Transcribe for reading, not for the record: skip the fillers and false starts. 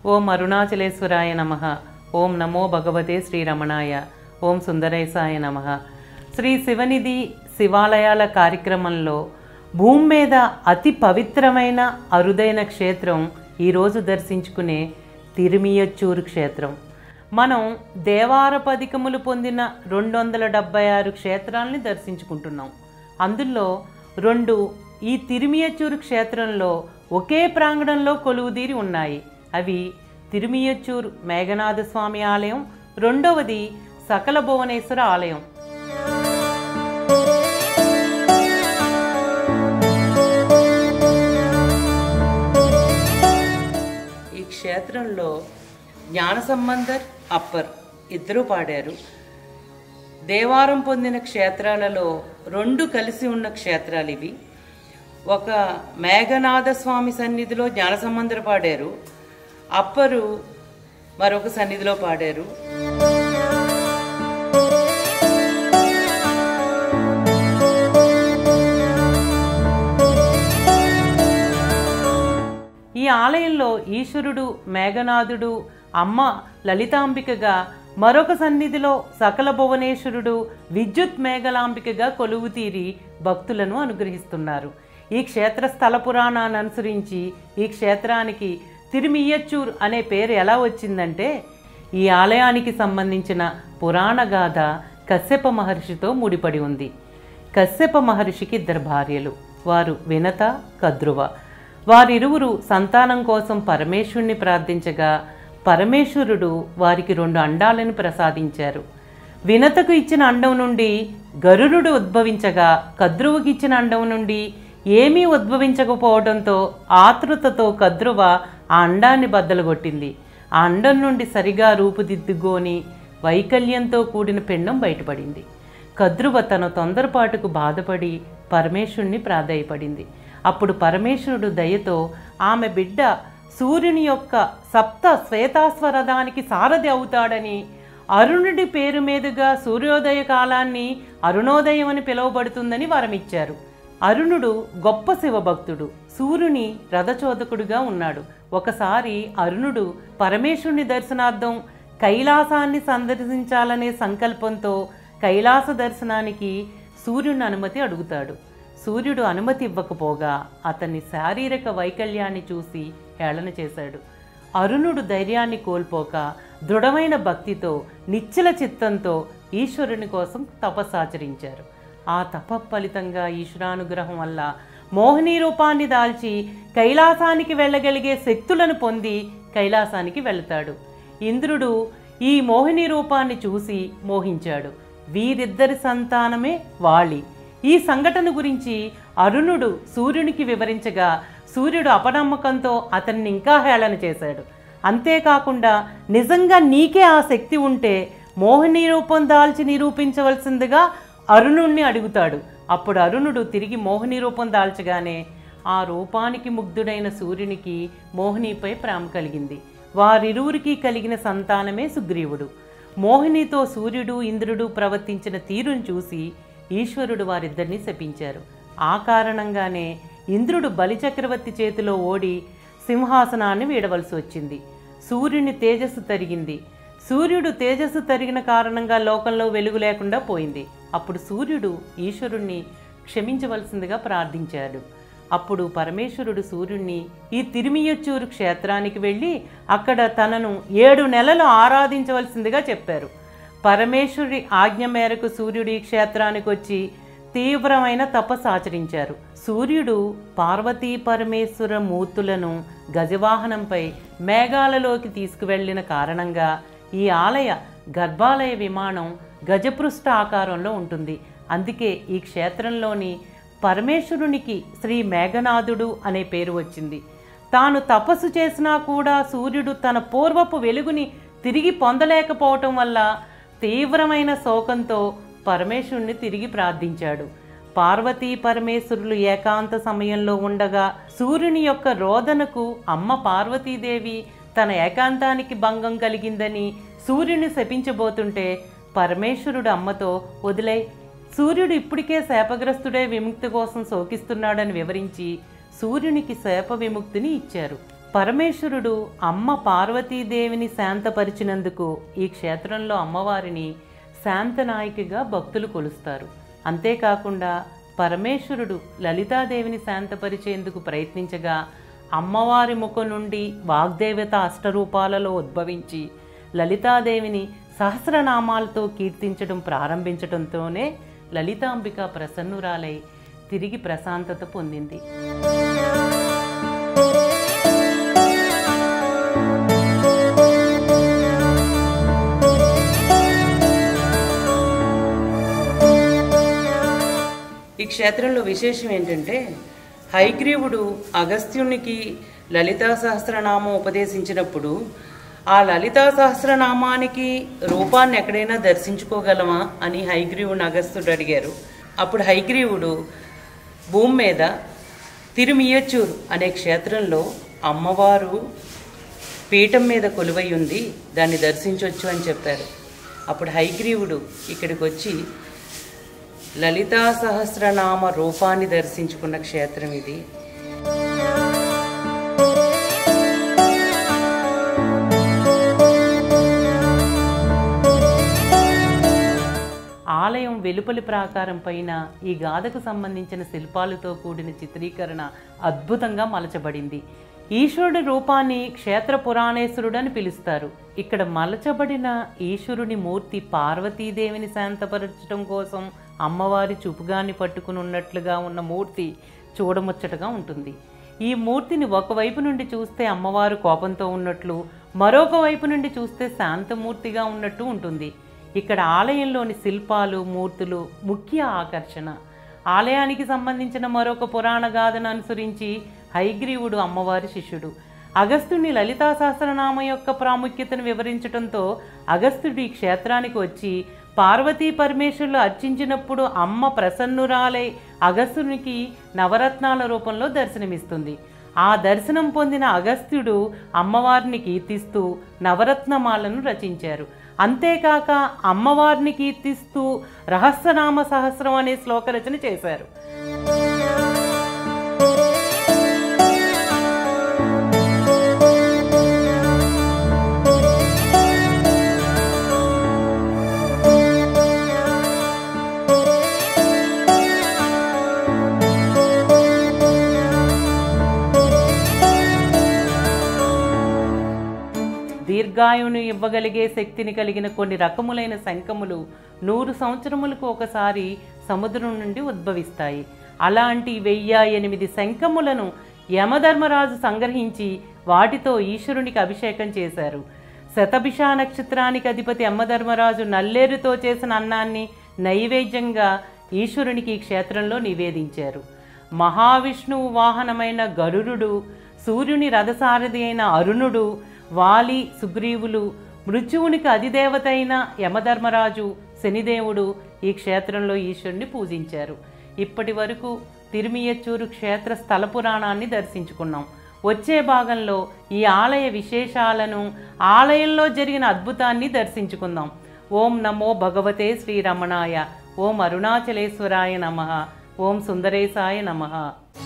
ఓం అరుణాచలేశ్వరాయ నమః. ఓం నమో భగవతే శ్రీరమణాయ. ఓం సుందరేశాయ నమః. శ్రీ శివనిధి శివాలయాల కార్యక్రమంలో భూమి మీద అతి పవిత్రమైన అరుదైన క్షేత్రం ఈరోజు దర్శించుకునే తిరుమియచ్చూరు క్షేత్రం. మనం దేవారపదికములు పొందిన 276 క్షేత్రాలని దర్శించుకుంటున్నాం. అందులో 2 ఈ తిరుమియచ్చూరు క్షేత్రంలో ఒకే ప్రాంగణంలో కొలువుదీరి ఉన్నాయి. అవి తిరుమియచ్చూరు మేఘనాథ స్వామి ఆలయం, రెండవది సకల భువనేశ్వర ఆలయం. ఈ క్షేత్రంలో జ్ఞానసంబంధర్, అప్పర్ ఇద్దరూ పాడారు. దేవారం పొందిన క్షేత్రాలలో 2 కలిసి ఉన్న క్షేత్రాలు ఇవి. ఒక మేఘనాథ స్వామి సన్నిధిలో జ్ఞానసంబంధర్ పాడారు, అప్పరు మరొక సన్నిధిలో పాడారు. ఈ ఆలయంలో ఈశ్వరుడు మేఘనాథుడు, అమ్మ లలితాంబికగా, మరొక సన్నిధిలో సకల భువనేశ్వరుడు విద్యుత్ మేఘలాంబికగా కొలువు తీరి భక్తులను అనుగ్రహిస్తున్నారు. ఈ క్షేత్ర స్థల పురాణాన్ని అనుసరించి ఈ క్షేత్రానికి తిరుమియచ్చూర్ అనే పేరు ఎలా వచ్చిందంటే, ఈ ఆలయానికి సంబంధించిన పురాణ గాథ కశ్యప మహర్షితో ముడిపడి ఉంది. కశ్యప మహర్షికి 2 భార్యలు. వారు వినత, కద్రువ. వారిరువురు సంతానం కోసం పరమేశ్వరుని ప్రార్థించగా పరమేశ్వరుడు వారికి 2 అండాలను ప్రసాదించారు. వినతకు ఇచ్చిన అండం నుండి గరుడు ఉద్భవించగా, కద్రువకి ఇచ్చిన అండం నుండి ఏమీ ఉద్భవించకపోవడంతో ఆతృతతో కద్రువ ఆ అండాన్ని బద్దలుగొట్టింది. ఆ అండం నుండి సరిగా రూపుదిద్దుకొని వైకల్యంతో కూడిన పిండం బయటపడింది. కద్రువ తన తొందరపాటుకు బాధపడి పరమేశ్వరుని ప్రాధేయపడింది. అప్పుడు పరమేశ్వరుడు దయతో ఆమె బిడ్డ సూర్యుని యొక్క సప్త శ్వేతాస్వరథానికి సారథి అవుతాడని, అరుణుడి పేరు మీదుగా సూర్యోదయ కాలాన్ని అరుణోదయం అని పిలువబడుతుందని వరమిచ్చారు. అరుణుడు గొప్ప శివభక్తుడు, సూర్యుని రథచోదకుడుగా ఉన్నాడు. ఒకసారి అరుణుడు పరమేశ్వరుని దర్శనార్థం కైలాసాన్ని సందర్శించాలనే సంకల్పంతో కైలాస దర్శనానికి సూర్యుని అనుమతి అడుగుతాడు. సూర్యుడు అనుమతి ఇవ్వకపోగా అతన్ని శారీరక వైకల్యాన్ని చూసి హేళన చేశాడు. అరుణుడు ధైర్యాన్ని కోల్పోక దృఢమైన భక్తితో నిశ్చల చిత్తంతో ఈశ్వరుని కోసం తపస్సాచరించారు. ఆ తప ఫలితంగా ఈశ్వరానుగ్రహం వల్ల మోహిని రూపాన్ని దాల్చి కైలాసానికి వెళ్ళగలిగే శక్తులను పొంది కైలాసానికి వెళతాడు. ఇంద్రుడు ఈ మోహిని రూపాన్ని చూసి మోహించాడు. వీరిద్దరి సంతానమే వాలి. ఈ సంఘటన గురించి అరుణుడు సూర్యునికి వివరించగా సూర్యుడు అపనమ్మకంతో అతన్ని ఇంకా హేళన చేశాడు. అంతేకాకుండా నిజంగా నీకే ఆ శక్తి ఉంటే మోహిని రూపం దాల్చి నిరూపించవలసిందిగా అరుణుణ్ణి అడుగుతాడు. అప్పుడు అరుణుడు తిరిగి మోహిని రూపం దాల్చగానే ఆ రూపానికి ముగ్ధుడైన సూర్యునికి మోహినిపై ప్రేమ కలిగింది. వారిరువురికి కలిగిన సంతానమే సుగ్రీవుడు. మోహినితో సూర్యుడు, ఇంద్రుడు ప్రవర్తించిన తీరును చూసి ఈశ్వరుడు వారిద్దరిని శపించారు. ఆ కారణంగానే ఇంద్రుడు బలిచక్రవర్తి చేతిలో ఓడి సింహాసనాన్ని వీడవలసి వచ్చింది. సూర్యుని తేజస్సు తరిగింది. సూర్యుడు తేజస్సు తరిగిన కారణంగా లోకంలో వెలుగు లేకుండా పోయింది. అప్పుడు సూర్యుడు ఈశ్వరుణ్ణి క్షమించవలసిందిగా ప్రార్థించాడు. అప్పుడు పరమేశ్వరుడు సూర్యుణ్ణి ఈ తిరుమియచ్చూరు క్షేత్రానికి వెళ్ళి అక్కడ తనను 7 నెలలు ఆరాధించవలసిందిగా చెప్పారు. పరమేశ్వరుడి ఆజ్ఞ మేరకు సూర్యుడు ఈ క్షేత్రానికి వచ్చి తీవ్రమైన తపస్సు ఆచరించారు. సూర్యుడు పార్వతీ పరమేశ్వర మూర్తులను గజవాహనంపై మేఘాలలోకి తీసుకువెళ్లిన కారణంగా ఈ ఆలయ గర్భాలయ విమానం గజపృష్ఠ ఆకారంలో ఉంటుంది. అందుకే ఈ క్షేత్రంలోని పరమేశ్వరునికి శ్రీ మేఘనాథుడు అనే పేరు వచ్చింది. తాను తపస్సు చేసినా కూడా సూర్యుడు తన పూర్వపు వెలుగుని తిరిగి పొందలేకపోవటం వల్ల తీవ్రమైన శోకంతో పరమేశ్వరుని తిరిగి ప్రార్థించాడు. పార్వతీ పరమేశ్వరులు ఏకాంత సమయంలో ఉండగా సూర్యుని యొక్క రోదనకు అమ్మ పార్వతీదేవి తన ఏకాంతానికి భంగం కలిగిందని సూర్యుని శపించబోతుంటే పరమేశ్వరుడు అమ్మతో వదిలే, సూర్యుడు ఇప్పటికే శాపగ్రస్తుడే విముక్తి కోసం శోకిస్తున్నాడని వివరించి సూర్యునికి శాప విముక్తిని ఇచ్చారు. పరమేశ్వరుడు అమ్మ పార్వతీదేవిని శాంతపరిచినందుకు ఈ క్షేత్రంలో అమ్మవారిని శాంతనాయికగా భక్తులు కొలుస్తారు. అంతేకాకుండా పరమేశ్వరుడు లలితాదేవిని శాంతపరిచేందుకు ప్రయత్నించగా అమ్మవారి ముఖం నుండి వాగ్దేవత అష్టరూపాలలో ఉద్భవించి లలితాదేవిని సహస్రనామాలతో కీర్తించడం ప్రారంభించడంతోనే లలితాంబిక ప్రసన్నురాలై తిరిగి ప్రశాంతత పొందింది. ఈ క్షేత్రంలో విశేషం ఏంటంటే, హయగ్రీవుడు అగస్త్యునికి లలితా సహస్రనామం ఉపదేశించినప్పుడు ఆ లలితా సహస్రనామానికి రూపాన్ని ఎక్కడైనా దర్శించుకోగలమా అని హయగ్రీవుని అగస్త్యుడు అడిగారు. అప్పుడు హయగ్రీవుడు భూమి మీద తిరుమియచ్చూరు అనే క్షేత్రంలో అమ్మవారు పీఠం మీద కొలువై ఉంది, దాన్ని దర్శించవచ్చు అని చెప్పారు. అప్పుడు హయగ్రీవుడు ఇక్కడికి వచ్చి లలితా సహస్రనామ రూపాన్ని దర్శించుకున్న క్షేత్రం ఇది. ఆలయం వెలుపలి ప్రాకారం పైన ఈ గాథకు సంబంధించిన శిల్పాలతో కూడిన చిత్రీకరణ అద్భుతంగా మలచబడింది. ఈశ్వరుడి రూపాన్ని క్షేత్ర పురాణేశ్వరుడు అని పిలుస్తారు. ఇక్కడ మలచబడిన ఈశ్వరుని మూర్తి పార్వతీదేవిని శాంతపరచడం కోసం అమ్మవారి చూపుగాన్ని పట్టుకుని ఉన్నట్లుగా ఉన్న మూర్తి చూడముచ్చటగా ఉంటుంది. ఈ మూర్తిని ఒకవైపు నుండి చూస్తే అమ్మవారు కోపంతో ఉన్నట్లు, మరొక వైపు నుండి చూస్తే శాంతమూర్తిగా ఉన్నట్టు ఉంటుంది. ఇక్కడ ఆలయంలోని శిల్పాలు, మూర్తులు ముఖ్య ఆకర్షణ. ఆలయానికి సంబంధించిన మరొక పురాణ గాథను అనుసరించి హయగ్రీవుడు అమ్మవారి శిష్యుడు. అగస్త్యుని లలితా సహస్రనామ యొక్క ప్రాముఖ్యతను వివరించడంతో అగస్త్యుడు ఈ క్షేత్రానికి వచ్చి పార్వతీ పరమేశ్వరులు అర్చించినప్పుడు అమ్మ ప్రసన్నురాలై అగస్త్యునికి నవరత్నాల రూపంలో దర్శనమిస్తుంది. ఆ దర్శనం పొందిన అగస్త్యుడు అమ్మవారిని కీర్తిస్తూ నవరత్నమాలను రచించారు. అంతేకాక అమ్మవారిని కీర్తిస్తూ రహస్యనామ సహస్రం అనే శ్లోక రచన చేశారు. దీర్ఘాయువును ఇవ్వగలిగే శక్తిని కలిగిన కొన్ని రకములైన శంఖములు 100 సంవత్సరములకు ఒకసారి సముద్రం నుండి ఉద్భవిస్తాయి. అలాంటి 1008 శంఖములను యమధర్మరాజు సంగ్రహించి వాటితో ఈశ్వరునికి అభిషేకం చేశారు. శతభిష నక్షత్రానికి అధిపతి యమధర్మరాజు నల్లేరుతో చేసిన అన్నాన్ని నైవేద్యంగా ఈశ్వరునికి ఈ క్షేత్రంలో నివేదించారు. మహావిష్ణువు వాహనమైన గరుడు, సూర్యుని రథసారథి అయిన అరుణుడు, వాలి, సుగ్రీవులు, మృత్యువునికి అధిదేవత అయిన యమధర్మరాజు, శనిదేవుడు ఈ క్షేత్రంలో ఈశ్వరుని పూజించారు. ఇప్పటి వరకు తిరుమియచ్చూరు క్షేత్ర స్థల పురాణాన్ని దర్శించుకున్నాం. వచ్చే భాగంలో ఈ ఆలయ విశేషాలను, ఆలయంలో జరిగిన అద్భుతాన్ని దర్శించుకుందాం. ఓం నమో భగవతే శ్రీరమణాయ. ఓం అరుణాచలేశ్వరాయ నమః. ఓం సుందరేశాయ నమః.